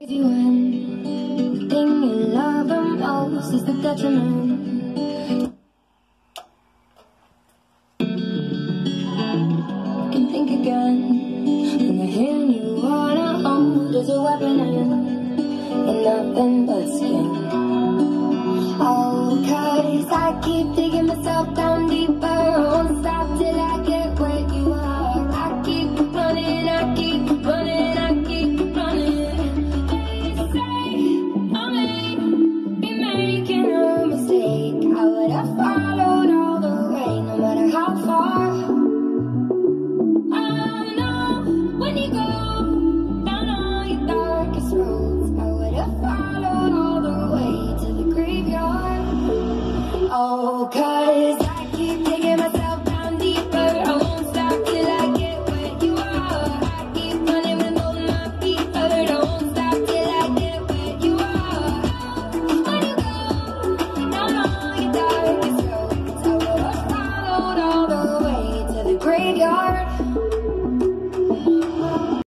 When thing you love the most is the detriment. Can think again when the hand you wanna hold is a weapon and nothing but skin. Oh, 'cause I keep digging myself down deeper. Won't stop till I get where you are. I keep running, I keep running, I keep running. They say I may be making a mistake. I would have followed all the way, no matter how far. When you go down all your darkest roads, I would have followed all the way to the graveyard. Oh, 'cause